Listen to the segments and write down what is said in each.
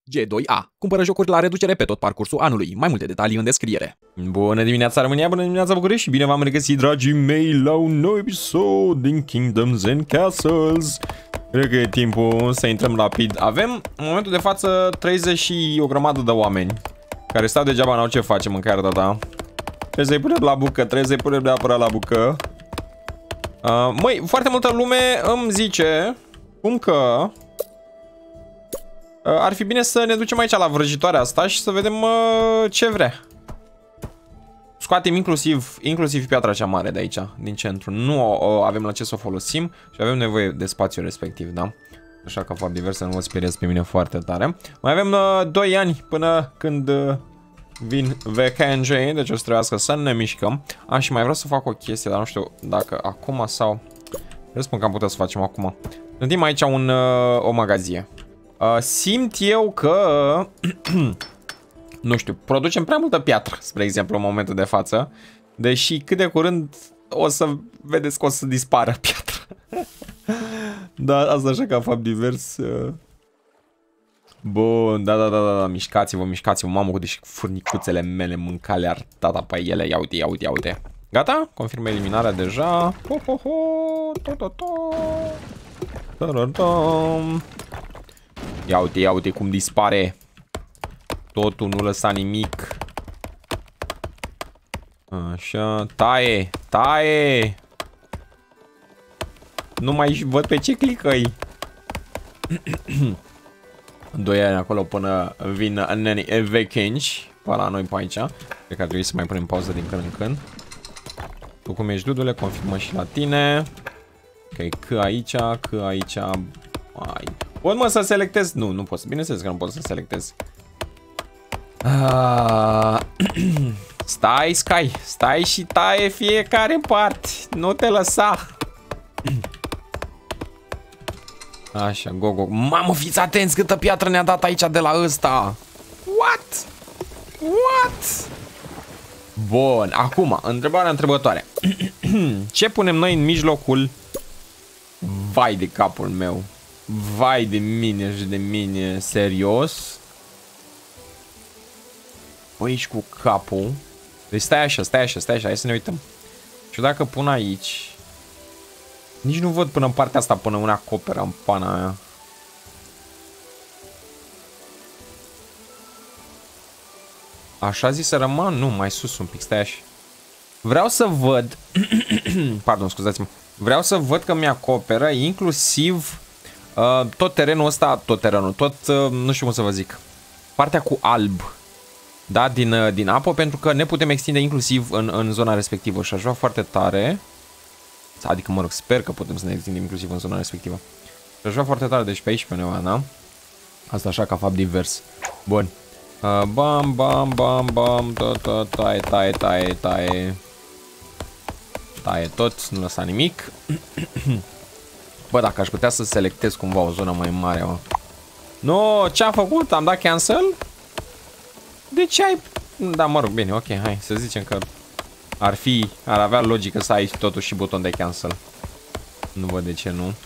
G2A. Cumpără jocuri la reducere pe tot parcursul anului. Mai multe detalii în descriere. Bună dimineața, România! Bună dimineața, București! Și bine v-am regăsit, dragii mei, la un nou episod din Kingdoms and Castles. Cred că e timpul să intrăm rapid. Avem, în momentul de față, 30 și o grămadă de oameni care stau degeaba, n-au ce face, mâncare, tata. Trebuie să-i punem la bucă, trebuie să-i punem neapărat la bucă. Măi, foarte multă lume îmi zice cum că ar fi bine să ne ducem aici la vrăjitoarea asta și să vedem ce vrea. Scoatem inclusiv piatra cea mare de aici, din centru. Nu avem la ce să o folosim și avem nevoie de spațiu respectiv, da? Așa că fac divers, să nu vă speriați pe mine foarte tare. Mai avem 2 ani până când vin vacanțe, deci o să trebuiască să ne mișcăm. Și mai vreau să fac o chestie, dar nu știu dacă acum sau... Eu spun că am putea să facem acum. Gândim aici o magazie. Simt eu că nu știu, producem prea multă piatră, spre exemplu, în momentul de față. Deși cât de curând o să vedeți că o să dispară piatra. Da, asta așa ca fapt divers. Bun, da, mișcați-vă, mamă, cu deși furnicuțele mele mâncale ar tata pe ele, ia uite. Gata? Confirmă eliminarea deja. Ia uite cum dispare. Totul, nu lăsa nimic. Așa, taie. Nu mai văd pe ce clicăi. 2 ani acolo până vin nenii vacanci pe la noi pe aici. Cred că ar trebui să mai punem pauză din când în când. Tu cum ești, Dudule? Confirmă și la tine. Ok, că aici. Ai. Pot, mă, să selectez? Nu pot. Bineînțeles că nu pot să selectez. Stai și taie fiecare în parte. Nu te lăsa. Așa, go. Mamă, fiți atenți câtă piatră ne-a dat aici de la ăsta. What? Bun, acum, întrebarea întrebătoare. Ce punem noi în mijlocul? Vai de capul meu. Vai de mine și de mine, serios? Băi, ești cu capul. Deci stai așa, hai să ne uităm. Și dacă pun aici... Nici nu văd până în partea asta, până una acoperă în pana aia. Așa zi să rămân? Nu, mai sus un pic, stai așa. Vreau să văd... Pardon, scuzați-mă. Vreau să văd că mi-acoperă inclusiv tot terenul ăsta, nu știu cum să vă zic. Partea cu alb. Da, din apă, pentru că ne putem extinde inclusiv în zona respectivă și aș vrea foarte tare. Adică, mă rog, sper că putem să ne extindem inclusiv în zona respectivă. Și aș vrea foarte tare, deci pe aici, pe undeva, da? Asta așa ca fapt divers. Bun. Bam, taie tot, nu lăsa nimic. Bă, dacă aș putea să selectez cumva o zonă mai mare, mă. No, ce-am făcut? Am dat cancel? De ce ai... Da, mă rog, bine, ok, hai, să zicem că ar avea logică să ai totuși și buton de cancel. Nu văd de ce nu.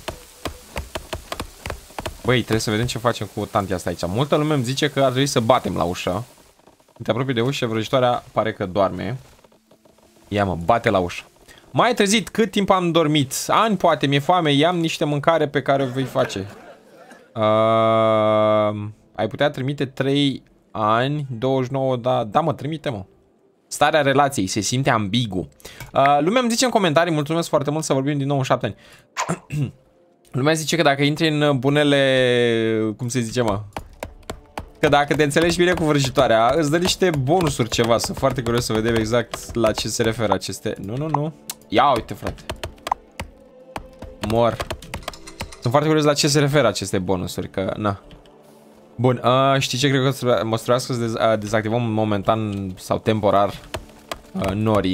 Băi, trebuie să vedem ce facem cu tantia asta aici. Multă lume îmi zice că ar trebui să batem la ușă. Te apropii de ușă, vrăjitoarea pare că doarme. Ia mă, bate la ușă. M-ai trezit, cât timp am dormit? Ani, poate, mi-e foame, i-am niște mâncare pe care o voi face. Ai putea trimite 3 ani, 29, da, mă, trimite-mă. Starea relației, se simte ambigu. Lumea îmi zice în comentarii, mulțumesc foarte mult, să vorbim din nou în 7 ani. Lumea zice că dacă intri în bunele, cum se zice, mă? Că dacă te înțelegi bine cu vrăjitoarea, îți dă niște bonusuri ceva. Sunt foarte curios să vedem exact la ce se referă aceste... Nu. Ia uite, frate. Mor. Sunt foarte curios la ce se referă aceste bonusuri, că, na. Bun, știi ce? Cred că mă trebuiască să dezactivăm momentan sau temporar norii.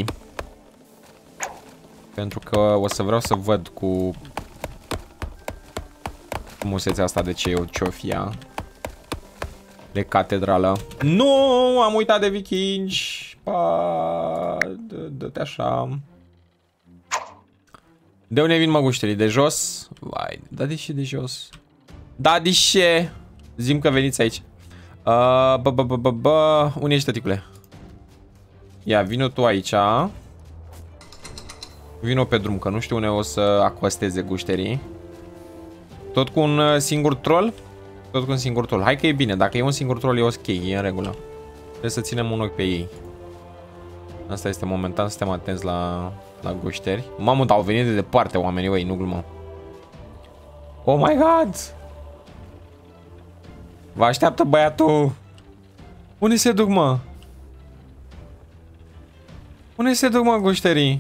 Pentru că o să vreau să văd cu frumusețea asta de ce-o fia. De catedrală. Nu, am uitat de vikingi. Dă-te așa. De unde vin măgușterii? De jos? Vai, da de ce de jos? Da de ce? Zim că veniți aici. Unde ești, tăticule? Ia, vino tu aici. Vino pe drum, că nu știu unde o să acosteze gușterii. Tot cu un singur troll? Tot cu un singur troll. Hai că e bine, dacă e un singur troll e ok, e în regulă. Trebuie să ținem un ochi pe ei. Asta este momentan, suntem atenți la gușteri. Mamă, dar au venit de departe oamenii, băi, nu glumă. Oh my god! Vă așteaptă băiatul! Unde se duc, mă? Unde se duc, mă, gușterii?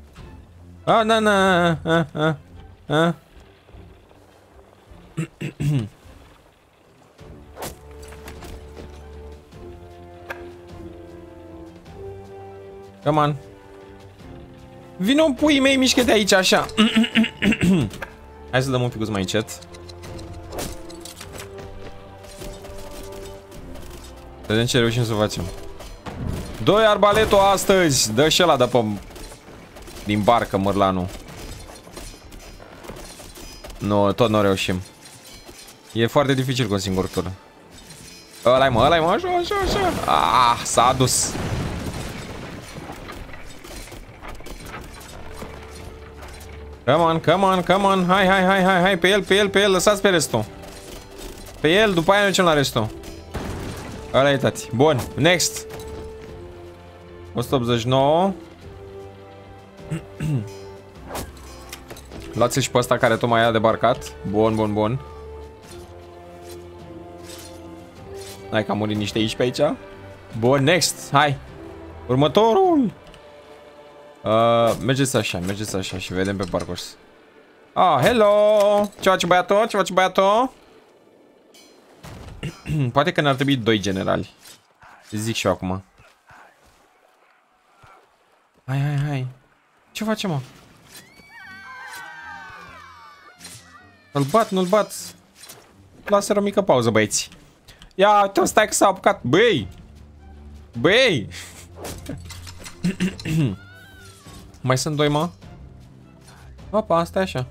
Come on. Vino puii mei, mișcă de aici, așa. Hai să dăm un pic mai încet. Vedem ce reușim să facem. 2 arbaleto astăzi. Dă și ăla de pe... din barcă, mărlanul. Nu, tot nu reușim. E foarte dificil cu un singur tur. Ăla-i mă, așa, așa, așa. Ah, s-a adus. Come on, come on, come on. Hai, hai, hai, hai, hai. Pe el, pe el, pe el. Lăsați pe restul. Pe el, după aia ne ducem la restul. Ăla e, tati. Bun, next. 189. Luați-l și pe ăsta care tocmai a debarcat. Bun, bun, bun. Hai că am murit niște aici pe aici. Bun, next. Hai. Următorul. Mergeți așa și vedem pe parcurs. Ah, hello. Ce faci, băiatul? Ce faci, băiatul? Poate că ne-ar trebui 2 generali. Zic și eu acum. Hai, hai, hai. Ce facem, mă? Nu-l bat, nu-l bat. Lasă o mică pauză, băieți. Ia, uite, stai că s-a apucat. Băi! Băi! Mai sunt 2, mă. Opa, stai așa.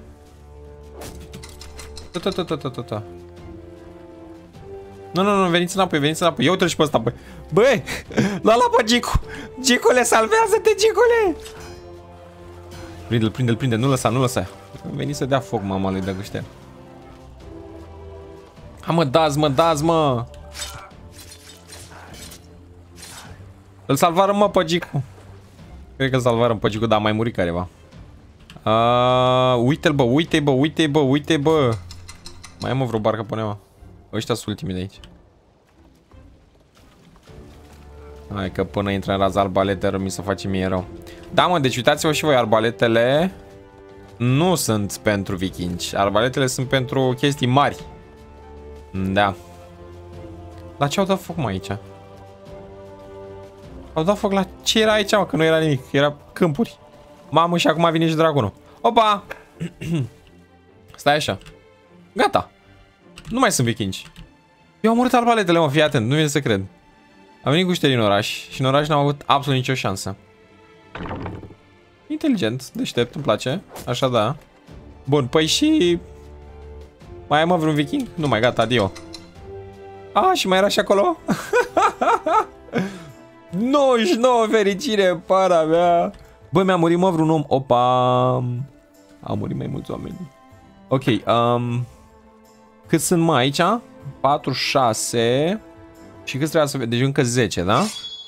Nu, veniți înapoi, veniți înapoi. Ia uite-l și pe ăsta, băi. Băi! La pe Gicu! Gicule, salvează-te, Gicule! Prinde-l, prinde-l, prinde, nu lăsa, nu lăsa. Veni să dea foc, mama lui de gâșter. Ha, mă, dați, mă, dați, mă! Îl salvarăm, mă, pe Gicu. Cred că îl salvarăm pe Gicu, dar a mai murit careva. Uite-l, bă, uite, bă, uite, bă, uite, bă. Mai am vreo barcă pe undeva. Ăștia sunt ultimii de aici. Hai că până intră în raza arbalete, mi se face mie rău. Da, mă, deci uitați-vă și voi, arbaletele nu sunt pentru vikingi. Arbaletele sunt pentru chestii mari. Da. La ce au dat foc, mă, aici? Au dat foc la ce era aici, mă, că nu era nimic. Era câmpuri. Mamă, și acum vine și dragonul. Opa! Stai așa. Gata. Nu mai sunt vikingi. Eu am murit arbaletele, mă, fii atent, nu vine să cred. A venit gușterii în oraș și în oraș n-au avut absolut nicio șansă. Inteligent, deștept, îmi place. Așa, da. Bun, păi și... mai am vreun viking? Nu mai, gata, adio. Și mai era și acolo? 99 fericire, para mea. Băi, mi-a murit, mă, vreun om. Opa. Au murit mai mulți oameni. Ok, cât sunt, mă, aici? 4, 6. Și cât trebuie să vedem? Deci încă 10, da?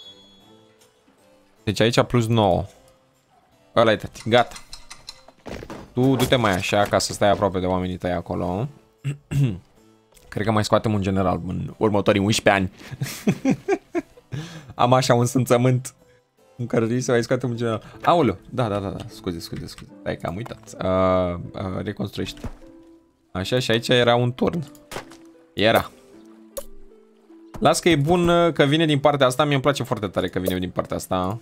Deci aici plus 9. Ăla e, tati, gata. Tu du-te mai așa ca să stai aproape de oamenii tăi acolo. Cred că mai scoatem un general în următorii 11 ani. Am așa un simțământ în care trebuie să mai scoatem un general. Aoleu, da, scuze. Stai că am uitat. Reconstruiește. Așa, și aici era un turn. Era. Las că e bun că vine din partea asta. Mie îmi place foarte tare că vine din partea asta.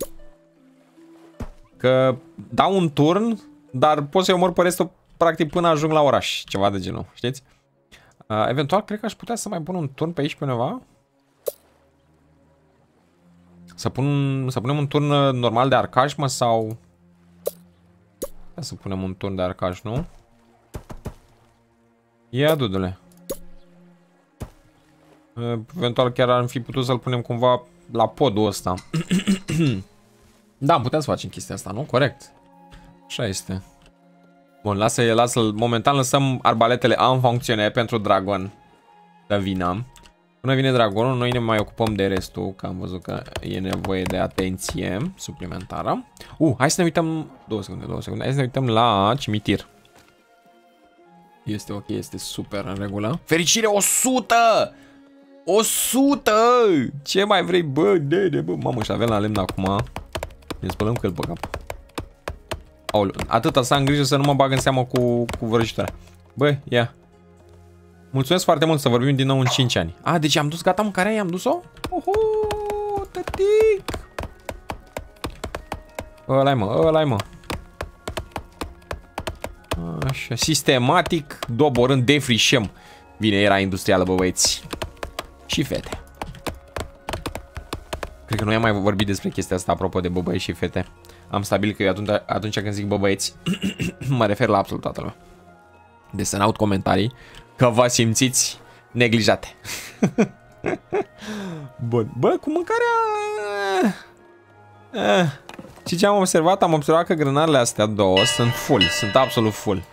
Că dau un turn, dar pot să-i omor pe restul practic până ajung la oraș. Ceva de genul, știți? Eventual, cred că aș putea să mai pun un turn pe aici pe undeva. Să punem un turn normal de arcaj, mă, sau... Să punem un turn de arcaj, nu? Ia, dudule. Eventual chiar am fi putut să-l punem cumva la podul ăsta. Da, putem să facem chestia asta, nu? Corect. Așa este. Bun, lasă-l. Momentan lăsăm arbaletele în funcțiune pentru dragon să vină. Până vine dragonul, noi ne mai ocupăm de restul, că am văzut că e nevoie de atenție suplimentară. Hai să ne uităm... 2 secunde. Hai să ne uităm la cimitir. Este ok, este super în regulă. Fericire 100! 100! Ce mai vrei, bă? Bă. Mamă, și avem la lemn acum. Ne spălăm că îl băgăm. Aoleu, atâta să am grijă să nu mă bag în seamă cu vrăjitoarea. Bă, ia. Mulțumesc foarte mult, să vorbim din nou în 5 ani. Deci am dus, gata mâncarea, i-am dus-o? Oho, tătic! Ăla-i mă. Așa, sistematic, doborând, defrișăm. Bine, era industrială, bă, băieți. Și fete. Cred că noi am mai vorbit despre chestia asta, apropo de băbăieți și fete. Am stabilit că eu atunci când zic băbăieți, mă refer la absolut toată lumea. Deci să n-aud comentarii că vă simțiți neglijate. Bun. Bă, cu mâncarea... Și ce am observat? Am observat că grânarele astea două sunt full. Sunt absolut full.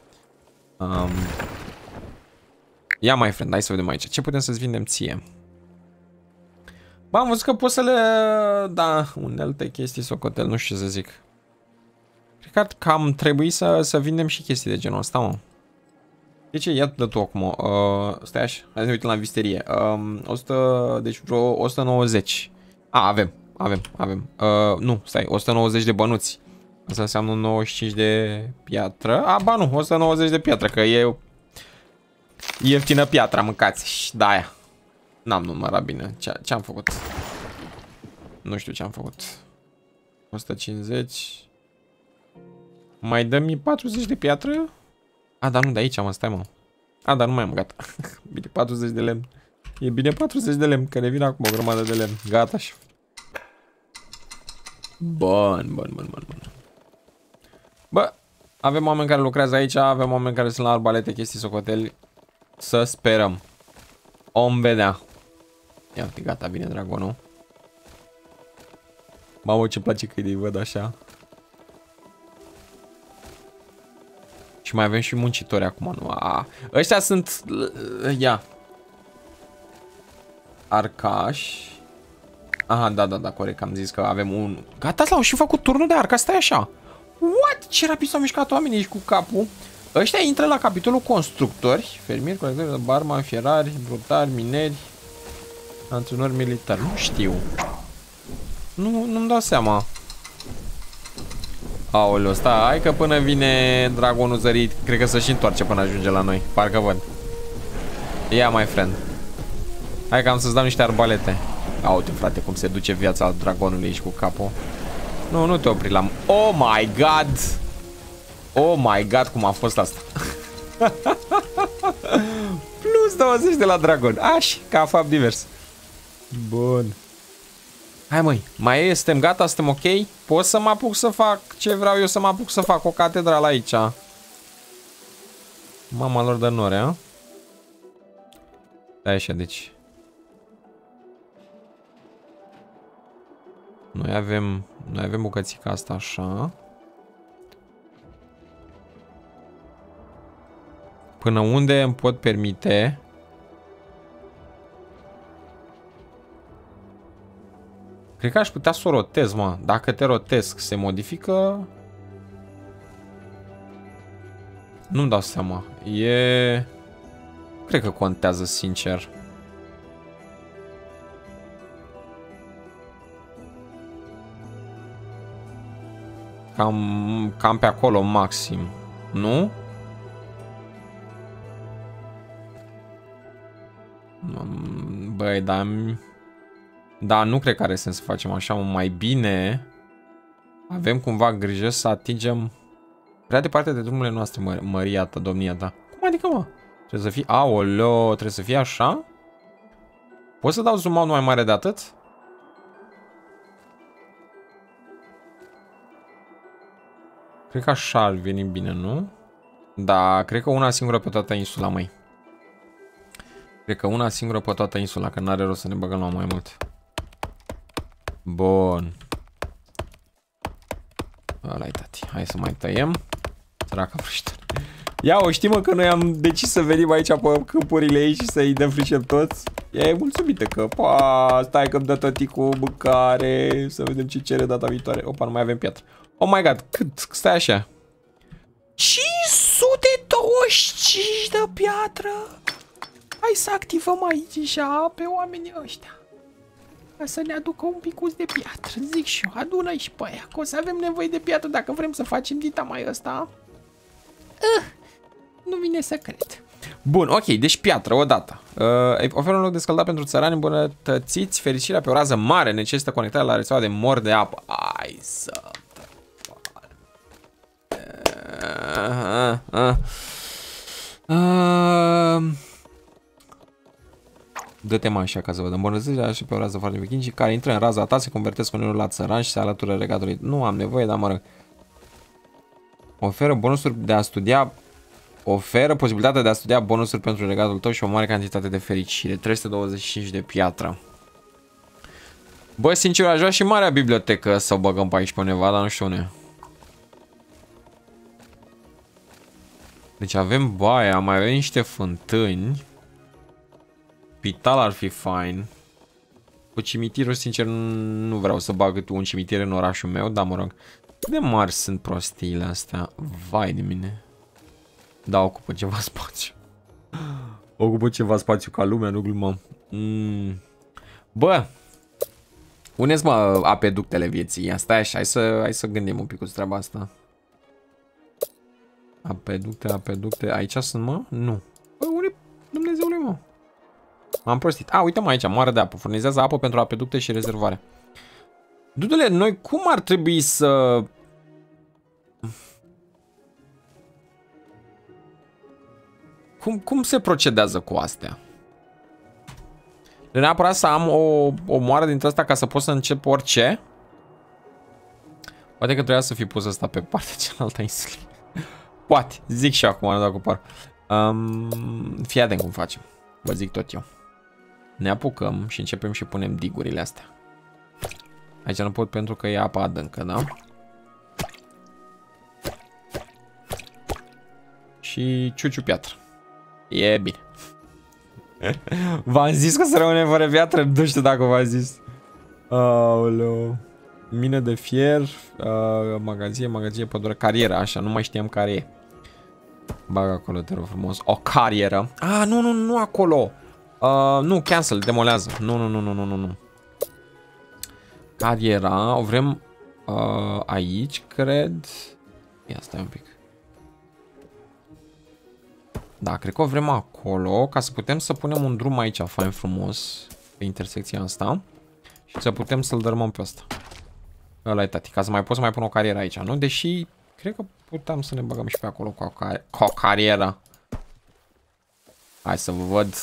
Ia, my friend, hai să vedem aici. Ce putem să-ți vindem ție? Bă, am văzut că poți să le... Da, unelte, chestii, socotel, nu știu ce să zic. Cred că cam trebuie să vindem și chestii de genul ăsta, mă. De ce? Ia dă tu acum. Stai așa, hai să ne uităm la visterie. 100, deci vreo 190. Avem. Nu, stai, 190 de bănuți. Asta înseamnă 95 de piatră. Ba nu, 190 de piatră, că e ieftină piatra, mâncați. Da, aia. N-am numărat bine. Ce am făcut? Nu știu ce am făcut. 150. Mai dă-mi 40 de piatră? Dar nu, de aici, mă, stai, mă. Dar nu mai am, gata. Bine, 40 de lemn. E bine 40 de lemn, că ne vine acum o grămadă de lemn. Gata și... Bun. Bă, avem oameni care lucrează aici, avem oameni care sunt la arbalete, chestii, socoteli. Să sperăm. Om vedea. Ia uite, gata, vine dragonul. Mamă, ce place că îi văd așa. Și mai avem și muncitori acum, nu? Ăștia sunt... Ia. Arcași. Aha, da, corect, am zis că avem un... Gata, l-au și făcut turnul de arca, stai așa. What? Ce rapid s-au mișcat oamenii aici cu capul. Ăștia intră la capitolul constructori. Fermieri, colectori, barman, fierari, brutari, mineri, antrenori militari. Nu știu. Nu-mi dau seama. Aoleu, stai că până vine dragonul zărit, cred că se-și întoarce până ajunge la noi. Parcă văd. Ia, my friend. Hai că am să-ți dau niște arbalete. Uite, frate, cum se duce viața dragonului aici cu capul. Nu te opri la... Oh my god! Oh my god, cum a fost asta. Plus 20 de la dragon. Ca fapt divers. Bun. Hai, măi, suntem gata, suntem ok? Pot să mă apuc să fac ce vreau eu să mă apuc să fac, o catedrală aici. Mama lor de nori, a? Da, așa, deci. Noi avem bucățica asta așa. Până unde îmi pot permite... Cred că aș putea să o rotez, mă. Dacă te rotesc, se modifică... Nu-mi dau seama. Cred că contează, sincer. Cam pe acolo, maxim. Nu? Băi, dar nu cred că are sens să facem așa. Mai bine avem cumva grijă să atingem prea departe de drumurile noastre, măria ta, domnia ta. Cum adică, mă? Trebuie să fie... Aoleo, trebuie să fie așa? Pot să dau zoom out mai mare de atât? Cred că așa ar veni bine, nu? Da, cred că una singură pe toată insula, măi. Cred că una singură pe toată insula, că n-are rost să ne băgăm la mai mult. Bun. Ăla-i, tati. Hai să mai tăiem. Săraca vrăjitor. Ia o, știi mă că noi am decis să venim aici pe câmpurile ei și să-i dăm fricem toți? Ea e mulțumită că, stai că-mi dă tăticul mâncare, să vedem ce cere data viitoare. Opa, nu mai avem piatră. Oh my god, cât? Stai așa. 525 de piatră! Hai să activăm aici așa pe oamenii ăștia. Ca să ne aducă un picuț de piatră, zic și eu, adună-i și pe aia, că o să avem nevoie de piatră dacă vrem să facem dita mai ăsta. Nu vine să cred. Bun, ok, deci piatră, odată. Oferă un loc de scăldat pentru țărani îmbunătățiți. Fericirea pe o rază mare necesită conectarea la rețeaua de mor de apă. Hai să... Dă-te mai așa ca să văd. Îmbunătățirea și pe o rază foarte vikingi care intră în raza ta, se convertesc unul la țăran și se alătură regatului. Nu am nevoie, dar mă rog. Oferă bonusuri de a studia. Oferă posibilitatea de a studia bonusuri pentru regatul tău și o mare cantitate de fericire. 325 de piatră. Bă, sincer, aș vrea și marea bibliotecă să o băgăm pe aici pe undeva, dar nu știu unde. Deci avem baia, mai avem niște fântâni. Spital ar fi fain. Cu cimitirul, sincer, nu vreau să bag un cimitir în orașul meu, dar mă rog. Cât de mari sunt prostiile astea? Vai de mine. Da, ocupă ceva spațiu. Ocupă ceva spațiu ca lumea, nu glumăm. Bă, uneți-mă apeductele vieții. Asta e așa, hai să gândim un pic cu treaba asta. Apeducte, aici sunt, mă? Nu. Bă, unde Dumnezeule, mă? M-am prostit. A, uite-mă aici, moară de apă. Furnizează apă pentru apeducte și rezervare. Dudule, noi cum ar trebui să... Cum se procedează cu astea? De neapărat să am o moară dintre asta ca să pot să încep orice? Poate că trebuia să fi pus asta pe partea cealaltă a insulei. Poate, zic și acum, nu dacă par. Fii atent cum facem. Vă zic tot eu. Ne apucăm și începem și punem digurile astea. Aici nu pot pentru că e apa adâncă, da? Și ciuciu piatră. E bine. V-am zis că să rămânem fără piatră? Nu știu dacă v-am zis. Aoleu. Mină de fier. Magazie, pădure. Carieră, așa, nu mai știam care e. Bag acolo, te rog frumos. O carieră. Ah, nu acolo. Nu, cancel, demolează. Nu. Cariera, o vrem aici, cred. Ia, stai un pic. Da, cred că o vrem acolo, ca să putem să punem un drum aici, fain frumos, pe intersecția asta. Și să putem să-l dărâmăm pe ăsta. Ăla e, tati, ca să mai pot să mai pun o carieră aici, nu? Deși, cred că puteam să ne băgăm și pe acolo cu o carieră. Hai să vă văd.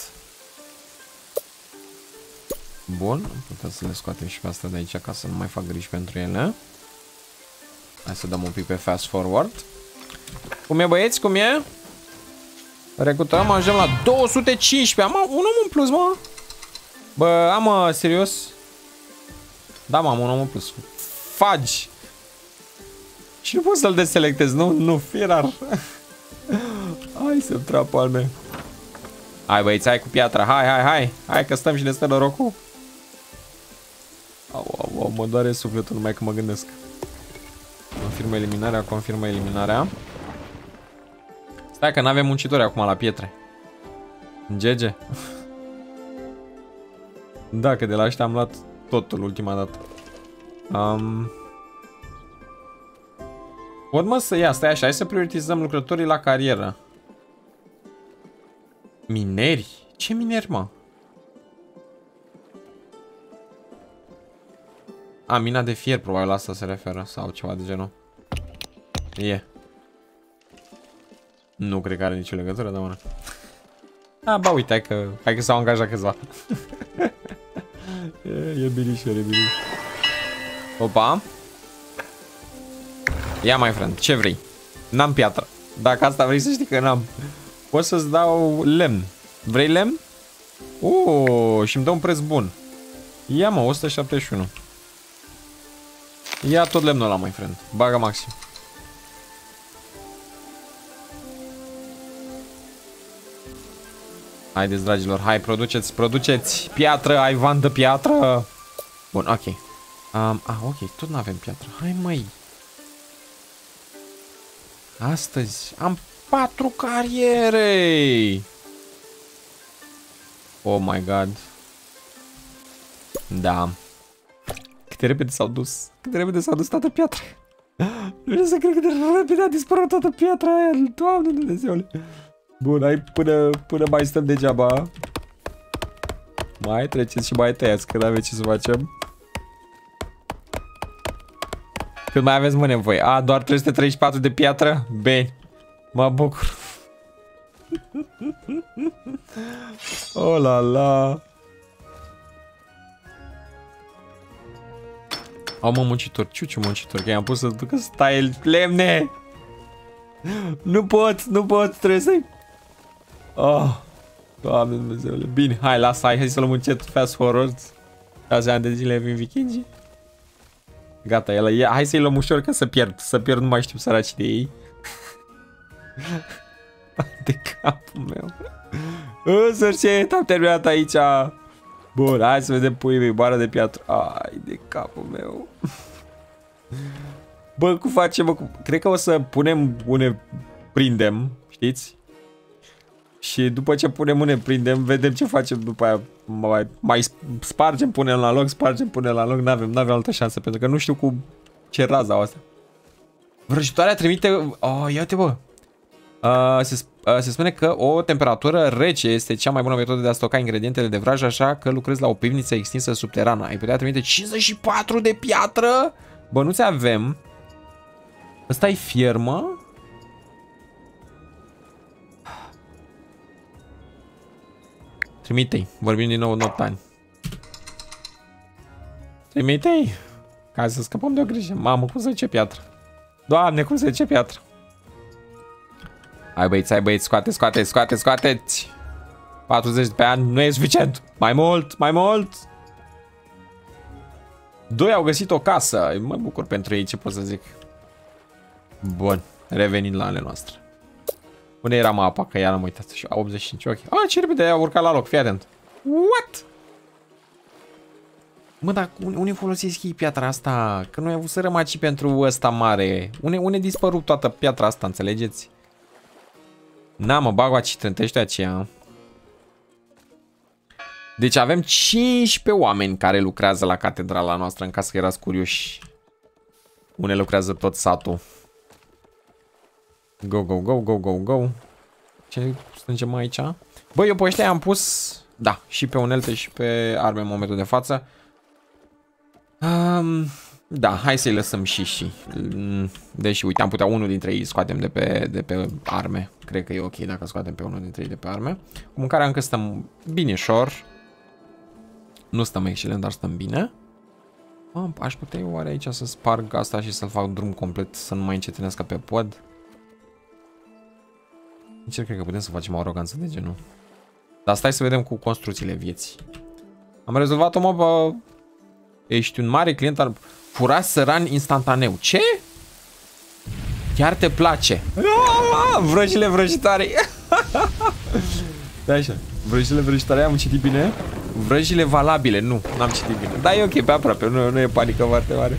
Bun, putem să le scoatem și pe asta de aici, ca să nu mai fac griji pentru ele. Hai să dăm un pic pe fast forward. Cum e, băieți? Cum e? Recrutăm, ajungem la 215. Am un om în plus, mă. Bă, am, serios? Da, mă, am un om în plus. Fagi. Și nu pot să-l deselectez, nu, fi rar. Hai să-mi trag palme. Hai, băieți, hai cu piatra, hai că stăm și ne stă norocul. Au, mă doare sufletul numai că mă gândesc. Confirmă eliminarea. Stai că n-avem muncitori acum la pietre. GG. Da, că de la ăștia am luat totul ultima dată. Pot, mă, să ia, stai așa, hai să prioritizăm lucrătorii la carieră. Mineri? Ce mineri, mă? A, mina de fier, probabil la asta se referă. Sau ceva de genul. E. Nu cred că are nicio legătură, dar mă. A, ba, uite, hai că s-au angajat câțiva. E binișor, e binișor. Opa. Ia, my friend, ce vrei? N-am piatră. Dacă asta vrei să știi că n-am. Pot să-ți dau lemn. Vrei lemn? Și îmi dă un preț bun. Ia mă, 171. Ia tot lemnul ăla, my friend. Bagă maxim. Haideți, dragilor, hai, produceți piatră, ai van de piatră. Bun, ok. Ok, tot n-avem piatră. Hai, măi. Astăzi am 4 cariere. Oh my god. Da. Cât de repede s-au dus. Cât de repede s-a dus toată piatra. Nu știu să cred cât de repede a dispărut toată piatra aia. Doamne Dumnezeule. Bun, hai până mai stăm degeaba. Mai treceți și mai tăiați, că n-aveți ce să facem. Cât mai aveți, mă, nevoie? Doar 334 de piatră? Bine. Mă bucur. Oh la la. Au, mă, muncitor, ciuciu muncitor, că i-am pus să ducă să taie lemne. Nu pot, trebuie să-i... Doamne Dumnezeule. Bine, hai să luăm încet Fast Forward. 6 ani de zile vin vikingii. Gata, hai să-i luăm ușor că să pierd, nu mai știu săraci de ei. De capul meu. În sfârșit, am terminat aici. Bun, hai să vedem puii mei, bară de piatră. Ai de capul meu. Bă, cum facem, bă? Cred că o să punem prindem, știți? Și după ce punem prindem, vedem ce facem după aia. Mai spargem, punem la loc, N-avem altă șansă, pentru că nu știu cu ce raza asta. Vrăjitoarea trimite... ia uite, bă. Se spune că o temperatură rece este cea mai bună metodă de a stoca ingredientele de vraj, așa că lucrezi la o pivniță extinsă subterană. Ai putea trimite 54 de piatră? Bănuți avem. Ăsta e firmă. Trimite-i. Vorbim din nou în 8 ani. Trimite-i. Ca să scăpăm de o grijă. Mamă, cum se zice piatră? Doamne, cum se zice piatră? Hai băieți, scoateți. 40 pe an nu e suficient. Mai mult. 2 au găsit o casă. Mă bucur pentru ei, ce pot să zic. Bun, revenind la ale noastre. Unde era apa? Că iar am uitat. 85, ok. Ce repede a urcat la loc, fii atent. What? Mă, dar unde folosesc ei piatra asta? Că noi avut să rămaci pentru ăsta mare. Unde dispărut toată piatra asta, înțelegeți? Mă, bagoaci, trântește aceea. Deci avem 15 oameni care lucrează la catedrala noastră, în caz că erați curioși. Unde lucrează tot satul. Go. Ce strângem aici? Băi, eu pe ăștia am pus... Da, și pe unelte și pe arme în momentul de față. Da, hai să-i lăsăm și. Deși, uite, am putea unul dintre ei scoatem de pe arme. Cred că e ok dacă scoatem pe unul dintre ei de pe arme. Cu mâncarea încă stăm binișor. Nu stăm excelent, dar stăm bine. Aș putea eu oare aici să sparg asta și să-l fac drum complet, să nu mai încetinească pe pod. Nici cred că putem să facem o aroganță de genul. Dar stai să vedem cu construcțiile vieții. Am rezolvat-o, mă, ești un mare client al... Fura săran instantaneu. Ce? Chiar te place. Vrăjile vrăjitoare. Da, așa. Vrăjile vrăjitoare, am citit bine. Vrăjile valabile, nu, n-am citit bine. Da, e ok, pe aproape, nu e panică foarte mare.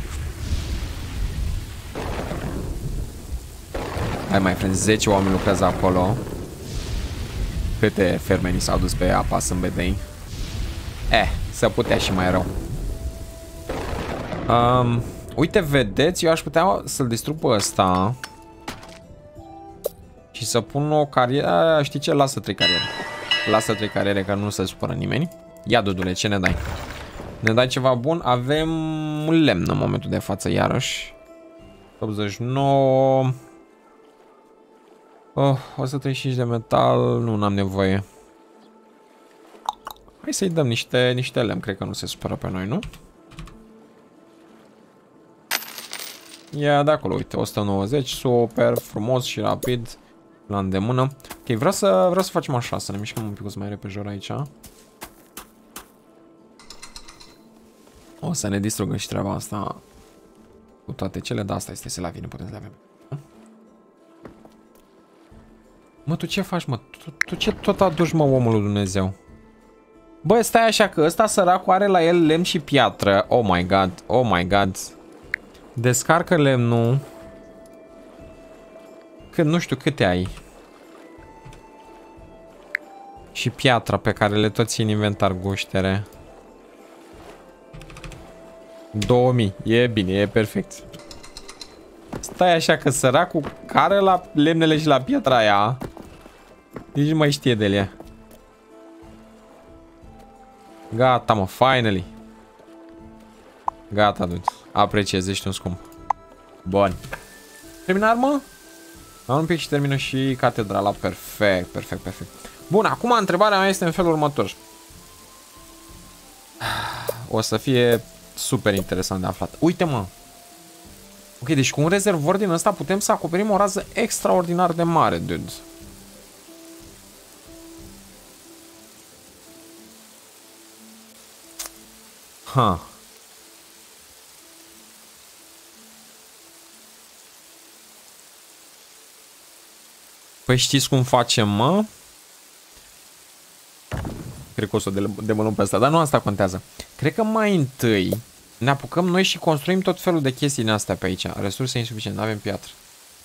Hai, mai friend, 10 oameni lucrează acolo. Câte fermenii s-au dus pe apa sâmbetei? Se putea și mai rău. Uite, vedeți, eu aș putea să-l distrug pe ăsta și să pun o carieră. Știi ce? Lasă 3 cariere. Lasă 3 cariere, că nu se supără nimeni. Ia, Dudule, ce ne dai? Ne dai ceva bun? Avem lemn în momentul de față, iarăși. 89. 135 de metal. Nu, n-am nevoie. Hai să-i dăm niște lemn. Cred că nu se supără pe noi, nu? Ia de acolo, uite, 190, super, frumos și rapid, la îndemână. Ok, vreau să facem așa, să ne mișcăm un pic mai repejor aici. O să ne distrugă și treaba asta cu toate cele, dar asta este Selavie, nu putem să le avem. Mă, tu ce faci, mă? Tu ce tot aduci, mă, omul lui Dumnezeu? Bă, stai așa că ăsta săracul are la el lemn și piatră. Oh my god, oh my god. Descarcă lemnul. Că nu știu câte ai. Și piatra pe care le tot ții în inventar, guștere. 2000, e bine, e perfect. Stai așa că săracul care la lemnele și la piatra aia. Nici nu mai știe de ele. Gata, mă, finally. Gata, dude. Apreciez, ești un scump. Bun. Terminar, mă? Am un pic și termină și catedrala. Perfect, perfect, perfect. Bun, acum întrebarea mea este în felul următor. O să fie super interesant de aflat. Uite, mă. Ok, deci cu un rezervor din ăsta putem să acoperim o rază extraordinar de mare, dude. Ha. Păi știți cum facem, mă? Cred că o să o demolăm pe asta, dar nu asta contează. Cred că mai întâi ne apucăm noi și construim tot felul de chestii din astea pe aici. Resurse insuficiente, nu avem piatră.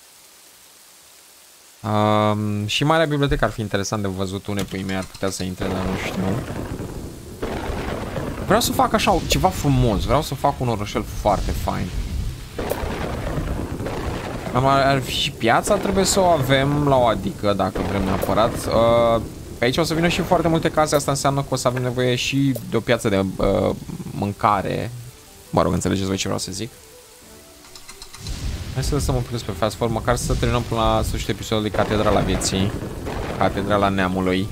Și Marea Bibliotecă ar fi interesant de văzut. Unde pui mei ar putea să intre, dar nu știu. Vreau să fac așa ceva frumos. Vreau să fac un orășel foarte fain. Ar fi și piața, trebuie să o avem la o adică, dacă vrem neapărat. Pe aici o să vină și foarte multe case. Asta înseamnă că o să avem nevoie și de o piață de mâncare. Mă rog, înțelegeți voi ce vreau să zic. Hai să lăsăm un pic pe fast forward, măcar să terminăm până la sfârșitul episodului Catedrala Vieții. Catedrala Neamului.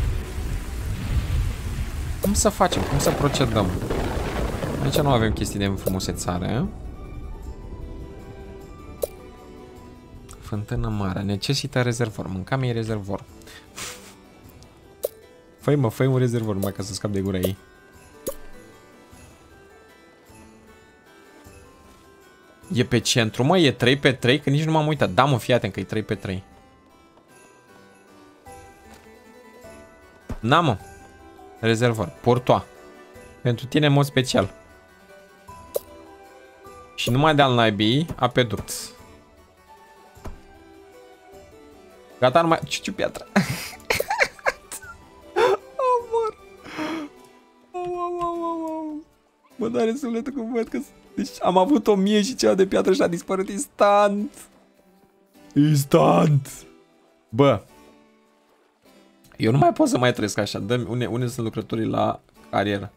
Cum să facem? Cum să procedăm? Aici nu avem chestii de înfrumusețare. Fântână mare. Necesită rezervor. Mâncam ei rezervor. Fă-i un rezervor numai ca să scap de gura ei. E pe centru, mă? E 3x3? Că nici nu m-am uitat. Da, mă, fii atent că e 3x3. Na, mă. Rezervor. Portoa. Pentru tine în mod special. Și numai de-al naibii, apeduct. Gata, numai... Ciu piatră. Amor. Mă doare sufletul cum văd că... Deci am avut 1000 și ceva de piatră și a dispărut instant. Instant. Bă. Eu nu mai pot să mai trăiesc așa. Dă-mi unde sunt lucrătorii la carieră.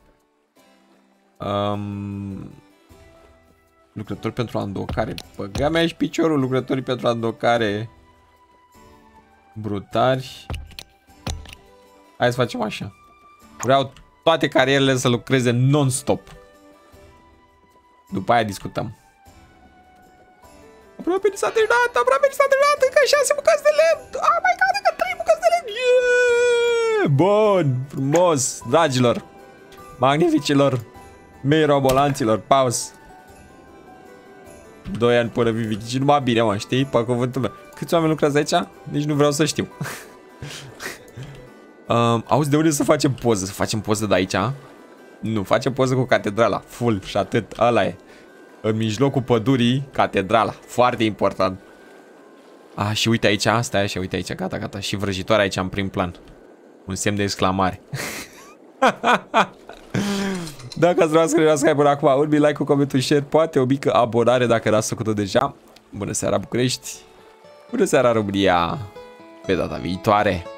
Lucrători pentru andocare. Băga mea și piciorul. Lucrătorii pentru andocare. Brutari. Hai să facem așa. Vreau toate carierele să lucreze non-stop. După aia discutăm. Aproape ni s-a terminat, aproape ni s-a terminat. Încă 6 bucăți de lemn. Oh my god, încă 3 bucăți de lemn. Yeah! Bun, frumos, dragilor. Magnificilor. Mei robolanților, pauz. 2 ani până Vivic. Și numai bine, mă, știi? Pe cuvântul meu. Câți oameni lucrează aici? Nici nu vreau să știu. Auzi, de unde să facem poză? Să facem poză de aici? Nu, facem poză cu catedrala. Full și atât, ăla e. În mijlocul pădurii, catedrala. Foarte important. Și uite aici, stai așa, uite aici, gata, gata. Și vrăjitoarea aici în prim plan. Un semn de exclamare. Dacă ați vrea să scrieți până acum, un like, un coment, un share, poate o mică abonare dacă n-ați făcut-o deja. Bună seara, București! Bună seara, România! Pe data viitoare!